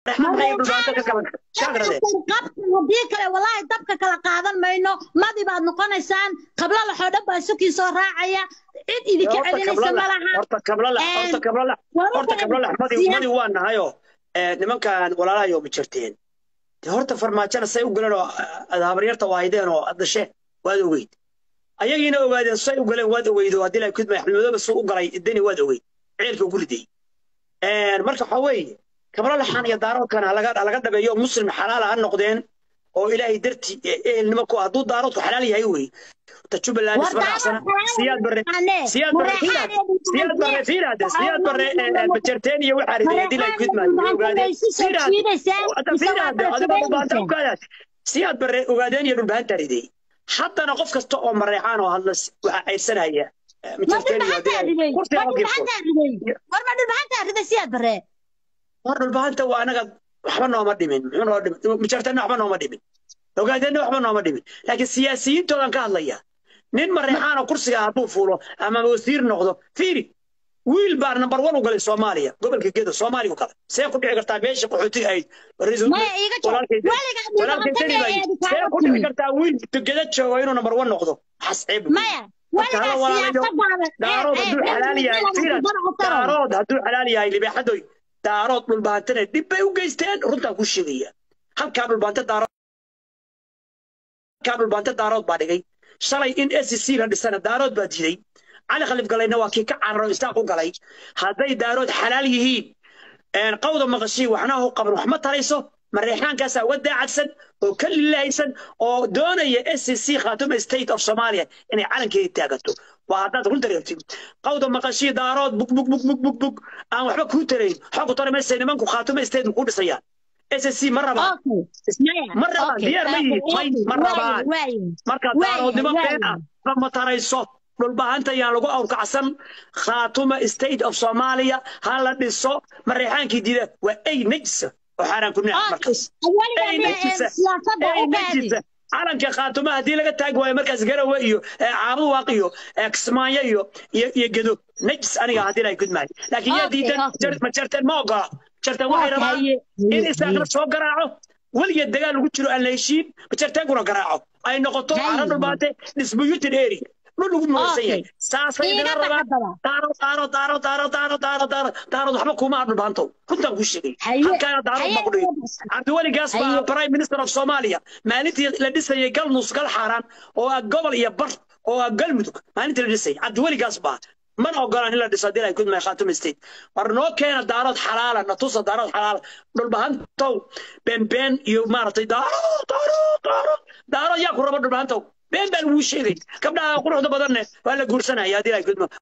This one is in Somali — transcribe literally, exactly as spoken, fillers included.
رحمة ما يبلغ عندك كمان شاكر ده هديك والله دبك كلا قادن ما إنه ما دي بعد نقنسان قبل الله حدا بسوكي صار راعية إد إذا كعلنا سمالها horta kabla la horta kabla la horta kabla la madi madi waan nahayo ee nimankan walaalahayo ma jirteen horta farmaajana say u galeen oo adabaryarta waayideen oo adashe waad ogeyd ayagiina ogaadeen say u galeen waad ogeyd oo hadii ay kudmay xilmadooba soo u galay idani waad ogeyd ceelka ugu riday ee marka waxa weeye kabla la xan iyo daaroodkana laga laga dhabeeyo muslim xalaal ah noqdeen oo ilaahay darti eelnimo ku haduu daaroodku xalaal yahay weey تجوبلاند اسمعنا سياد بري سياد بري سياد بري فينا سياد بري بجرتين وحاري دي لا كود ما اوغادين سياد هذا ما بانت اوغادات سياد بري اوغادين يدل بان تريدي حتى انا قف كسته او مريحان oo hadla waxa ay sanaya بجرتين ودي قرتي اوغي war ma dhulbaanta rida siyaad bare war dhulbaanta waa anaga waxba nooma dhimin muxuu dhimin بجرتين waxba nooma dhimin اوغادين waxba nooma dhimin laakiin siyaasiyiintoodan ka hadlaya nin marixaana kursiga haduu fuulo ama wasiir noqdo fiiri wiil baar number one u galay Soomaaliya gobolka Gedo Soomaaliya kale see ku dhici kartaa meesha qaxootiga ay raiisul walaalkay see ku dhici kartaa wiil Gedo joogo inuu number one noqdo xasib maya waliga siyaasadda daarood haduu xalaal yahay fiiri daarood haduu xalaal yahay libaaxadoy daarood dhul baantana dib bay u geysteen runta ku sheegaya halka dhul baanta daarood ka dhul baanta daarood baa dhigay shalay in S C la dhisana daarood baa diiday cali khalif galayna waa kii ka carro isaaq u galay haday daarood xalaal yihiin een qowda maqashii waxna uu qaban wax ma tarayso mareexaankaas wada cadsan oo kalilaysan oo doonaya S C Khatum State of Somalia inay calankeeda taagato waa dad runta reebtay qowda maqashii daarood bug bug bug bug bug aan waxba ku tarayn xog u taray meesha nimanku Khatum State ku dhisayaan S C مرة مرة ديار مي مرة مرة دارو دم بينا لما ترى الصوت بالبهانت يالجو أو كعسم خاتم state of Somalia هلا بالصوت مريحان كده وأي نجس وحرام كنا مركز أي نجس أي نجس عالم كخاتم هدي لقى تاجوا مركز جرا ويو عابو واقيو إكسمايا يو يجدو نجس أنا هدي لا يكون معي لكن يا دي ما شرطن ما قا شرطن واحد ربع إن إسرائيل سو قراعه ولي الدجال وجرو الليشين بشرطن كنا قراعه أي نقطة عرض الباتة نسبيوت الإيري لولو موسيا ساسا إذا ربع تارو تارو تارو تارو تارو تارو تارو تارو حبكوا مع البانتو كنت أقول شيء كان تارو مقولي عبد الولي قاسم برايم مينستر أوف سوماليا ما نتي لديسه يقال نص قال حرام أو قبل يبر أو قال مدك ما نتي لديسه عبد الولي قاسم من أقول إلا ديسادير يكون ما خاتم ستيت ورنو كان دارات حلال نتص دارات حلال دول بهانتو بين بين يمارتي دارو دارو دارو دارو يا كرة دول بهانتو بين بين وشيء قبل أقول هذا بدرنا ولا قرصنا يا دير يكون